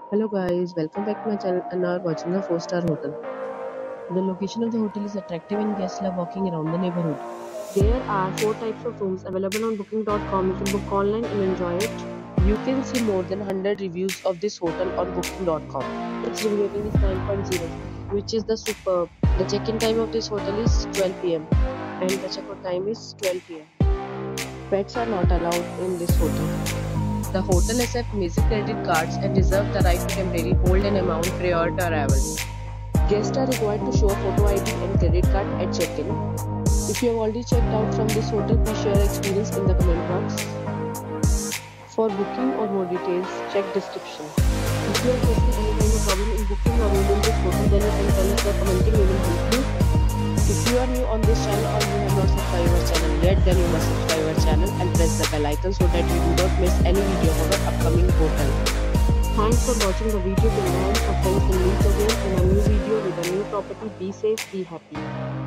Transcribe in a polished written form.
Hello guys, welcome back to my channel and now watching a 4-star hotel. The location of the hotel is attractive and guests love walking around the neighborhood. There are 4 types of rooms available on booking.com. You can book online and enjoy it. You can see more than 100 reviews of this hotel on booking.com. Its review rating is 9.0, which is the superb. The check-in time of this hotel is 12 pm and the check-out time is 12 pm. Pets are not allowed in this hotel. The hotel accepts major credit cards and reserves the right to temporarily hold an amount prior to arrival. Guests are required to show a photo ID and credit card at check-in. If you have already checked out from this hotel, please share your experience in the comment box. For booking or more details, check description. If you are facing any kind of problem in booking or room in this hotel, then you can tell us by commenting. We will help you. If you are new on this channel or you have not subscribed our channel yet, then you must subscribe our channel and press the bell icon so that you do not miss any video of our upcoming hotel. Thanks for watching the video till now. Our friends will meet again in a new video with a new property. Be safe, be happy.